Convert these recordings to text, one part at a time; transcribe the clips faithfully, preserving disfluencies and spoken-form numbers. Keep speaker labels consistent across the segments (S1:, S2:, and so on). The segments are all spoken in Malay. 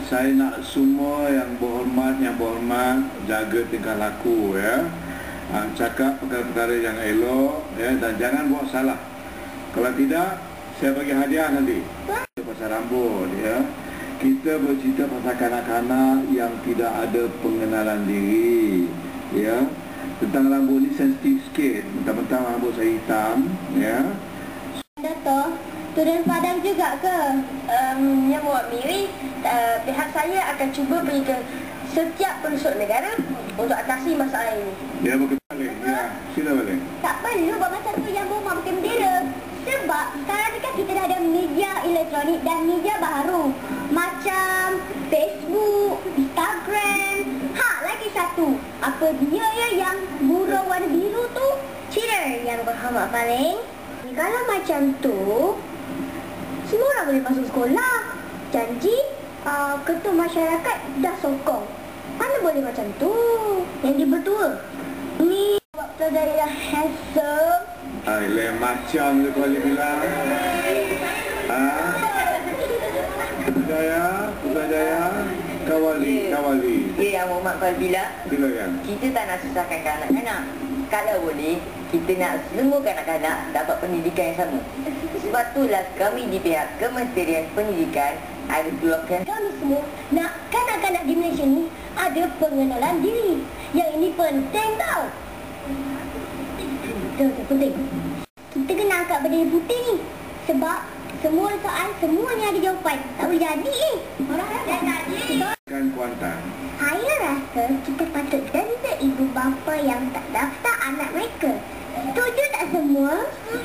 S1: saya nak semua yang berhormat, yang berhormat jaga tingkah laku, ya. Ha, cakap perkara-perkara yang elok, ya, dan jangan buat salah. Kalau tidak, saya bagi hadiah nanti. Pasal rambut, ya. Kita bercerita pasal kanak-kanak yang tidak ada pengenalan diri, ya. Tentang rambut ni sensitif sikit. Mentang-mentang rambut saya hitam, ya.
S2: Dato', turun padang juga ke?
S3: Um, yang buat Miri, uh, pihak saya akan cuba pergi ke setiap pelosok negara untuk atasi masalah ini.
S1: Ya, boleh balik. Ya, sila balik.
S2: Tak perlu buat masa tu yang rumah pakai bendera. Sebab sekarang ni kan kita dah ada media elektronik dan media baru. Macam Facebook, Instagram. Ha, lagi satu. Apa dia ya yang burung warna biru tu? Cheater yang berhama paling. Kalau macam tu, semua orang boleh masuk sekolah. Janji uh, ketua masyarakat dah sokong. Mana boleh macam tu? Yang dia bertua. Ni waktu dari yang handsome.
S1: Hai, lain macam je kau boleh bilang. Ha? Putrajaya, Putrajaya, Kawali, Kawali.
S3: Ya, yang Muhammad Falbila.
S1: Silakan.
S3: Kita tak nak susahkan kanak-kanak. Kalau boleh, kita nak semua kanak-kanak dapat pendidikan yang sama. Sebab itulah kami di pihak Kementerian Pendidikan ada keluarkan
S2: Kami semua nak kanak-kanak di Malaysia ni ada pengenalan diri. Yang ini penting tau. Betul, penting. Kita kena angkat bendera putih ni. Sebab semua soal semuanya ada jawapan. Tak boleh jadi eh. Orang tak jadi.
S1: Kan Kuantan.
S2: Saya rasa kita patut denda ibu bapa yang tak daftar anak mereka. Setuju tak semua?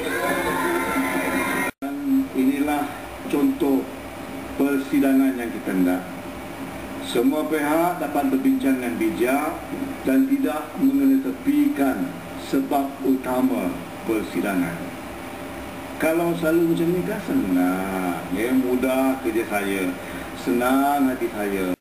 S1: Inilah contoh persidangan yang kita hendak. Semua pihak dapat berbincang dengan bijak dan tidak mengetepikan sebab utama persidangan. Kalau selalu macam ni kan senang, ya, mudah kerja saya, senang hati saya.